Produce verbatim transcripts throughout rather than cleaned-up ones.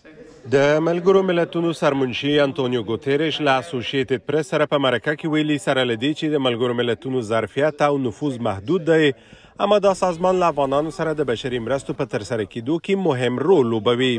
د ملګرو ملتونو سرمنشي انټونیو ګوتریش له اسوسییټډ پریس سره په مرکه کې ویلي سره له دې چې د ملګرو ملتونو ظرفیت او نفوذ محدود دی، اما دا سازمان له افغانانو سره د بشري مرستو په ترسره کېدو کې مهم رول لوبوي.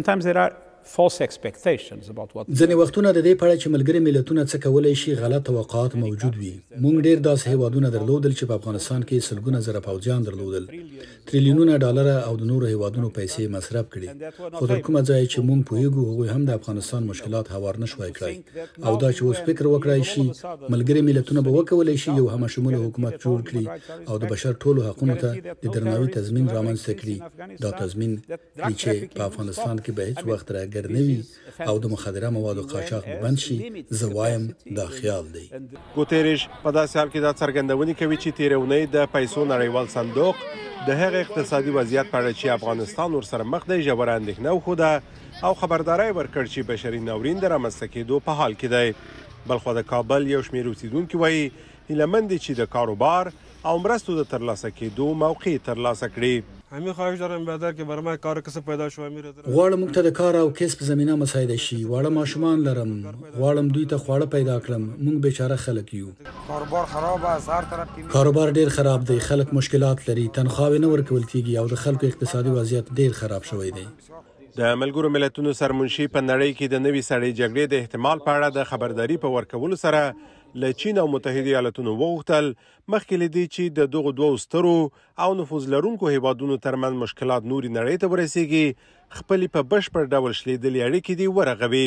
ځینې وختونه د دې په اړه چې ملګري ملتونه څه کولی شي غلط توقعات موجود وي. موږ ډېر داسې هیوادونه درلودل چې په افغانستان کې سلګونه زره پوځیان درلودل، تریلیونونه ډالره او د نورو هیوادونو پیسې مصرف کړي، خو تر کومه ځایه چې موږ پوهیږو هغوی هم د افغانستان مشکلات هوار نه شوای کړی. او دا چې اوس فکر وکړای شي ملګري ملتونه به وکولی شي یو همشموله حکومت جوړ کړي او د بشر ټولو حقونو ته د درناوي تضمین رامنځته کړي. دا تضمین کړي چې په افغانستان کې به هیڅ وخت راګر نه وي او د مخدره موادو قاچاق بند شي. زه وایم دا خیال دی. ګوتریش په داسې حال کې دا څرګندونې کوي چې تېره اونۍ د پیسو نړیوال صندوق د هغه اقتصادي وضعیت په اړه چې افغانستان ورسره مخ دی ژوره اندېښنه وښوده او خبرداری ورکړ چې بشري ناورین د رامنځته کېدو په حال کې دی. بلخوا د کابل یو شمېر اوسیدونکي وایي هیله مند دي چې د کاروبار او مرستو د ترلاسه کېدو موقع ترلاسه کړي. همین خواهش دارم برادر که برای من کار کسب پیدا شو. غواړم موږ ته د کار او کسب زمینه مساعده شي. واړه ماشومان لرم، غواړم دوی ته خواړه پیدا کړم. موږ بیچاره خلک یو. کاروبار خراب است، هر طرف کاروبار ډیر خراب دی، خلک مشکلات لري، تنخواهې نه ورکول کیږي او د خلکو اقتصادي وضعیت ډیر خراب شوی دی. د ملګرو ملتونو سرمنشي په نړۍ کې د نوي سړې جګړې د احتمال په اړه د خبرداري په ورکولو سره له چین او متحده ایالاتونو وغوښتل مخکې له دې چې د دغو دوو سترو او نفوذ لرونکو هیوادونو ترمنځ مشکلات نورې نړۍ ته ورسیږي خپلې په بشپړ ډول شلېدلې اړیکې دې ورغوي.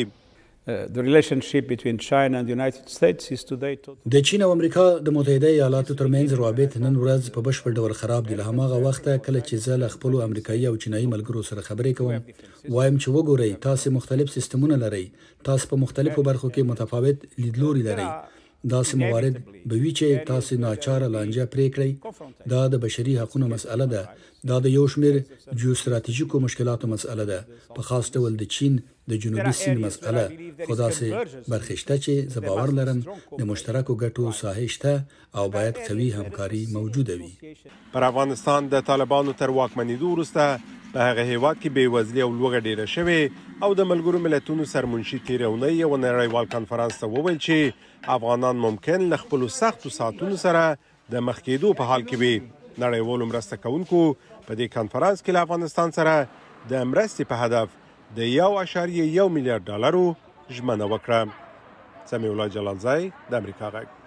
د چین او امریکا د متحده ایالاتو ترمنځ روابط نن ورځ په بشپړ ډول خراب دي. له هماغه وخته کله چې زه له خپلو امریکایي او چینایي ملګرو سره خبرې کوم وایم چې وګورئ تاسې مختلف سیستمونه لرئ، تاسو په مختلفو برخو کې متفاوت لیدلوري لرئ. داسې موارد به وي چې تاسې ناچاره لانجه پرې کړئ. دا د بشري حقونو مسئله ده، دا د یو شمېر جیوستراتیژیکو مشکلاتو مسئله ده، په خاص ډول د چین د جنوبي سیند مسئله. خو داسې برخې شته چې زه باور لرم د مشترکو ګټو ساحې شته او باید قوي همکاري موجوده وي. پر افغانستان د طالبانو تر واکمنېدو وروسته په هغه هیواد کې بېوزلي او لوږه ډېره شوې او د ملګرو ملتونو سرمنشي تېره اونۍ یو نړیوال کنفرانس ته وویل چې افغانان ممکن له خپلو سختو ساعتونو سره د مخ کېدو په حال کې وي. نړیوالو مرسته کوونکو په دې کنفرانس کې له افغانستان سره د مرستې په هدف د یو اعشاریه یو میلیارډ ډالرو ژمنه وکړه. سمیع الله جلالزی د امریکا غږ.